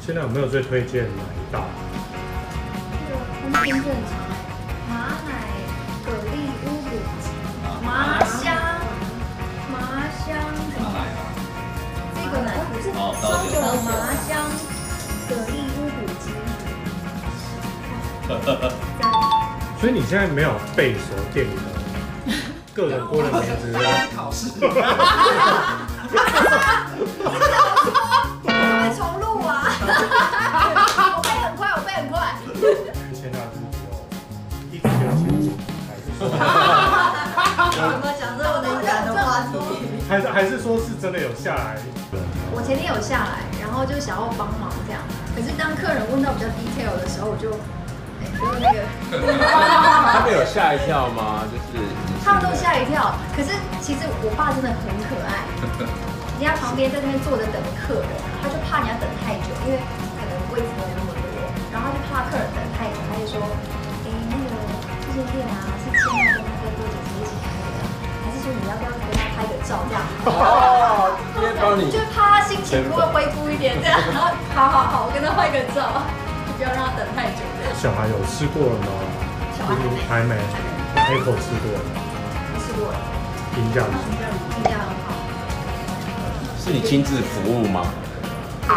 现在有没有最推荐哪一道？ 这个空间正常哎，马奶蛤蜊乌骨鸡，麻香什么？这个奶不是烧酒麻香蛤蜊乌骨鸡。 所以你现在没有背熟店里的个人锅的名字？ 考试。 会重录啊！我背很快，我背很快。 签下去之后，一直有前进，还是说？ 有没有讲这么敏感的话题？ 还是说是真的有下来？ 我前天有下来，然后就想要帮忙这样。可是当客人问到比较 detail 的时候，我就，就是那个。 他们有吓一跳吗？就是他们都吓一跳。可是其实我爸真的很可爱。人家旁边在那边坐着等客人，他就怕人家等太久，因为可能位置没有那么多，然后他就怕客人等太久，他就说，那个这间店啊是千娜跟那个多姐姐一起开的，还是说你要不要跟他拍个照这样？ 哦，直接帮你， 就怕他心情如果恢复一点这样，然后好，我跟他拍个照，就不要让他等太久这样。 小孩有吃过了吗？ 小孩还没。Apple 吃过了， 吃过了， 评价很好。 是你亲自服务吗？ 那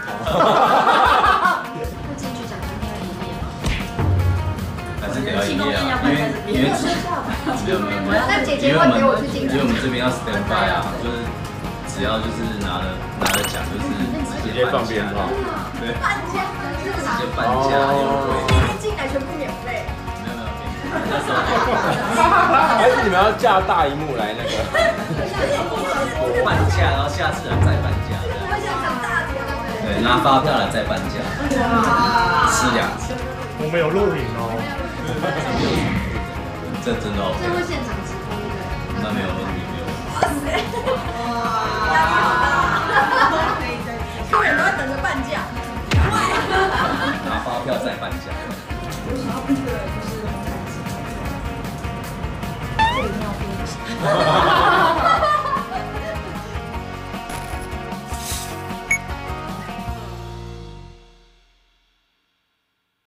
进去讲今天的营业吗？ 还是得要营业啊，因为没有， 那姐姐会陪我去进去。 因为我们这边要 stand by 啊，就是只要就是拿了奖，就是直接放鞭炮， 对， 半价， 直接半价优惠， 进来全部免费。 没有， 还是你们要架大荧幕来那个？ 半价，然后下次来再半价， 我想长大点。 对，拿发票来再半价，吃2次。 我们有录影哦。 这真的 OK。 这会现场直播对不对？ 那没有问题，没有问题。 哇塞！压力好大。客人都在等着半价。 拿发票再半价。 我想要一个就是这一定要播。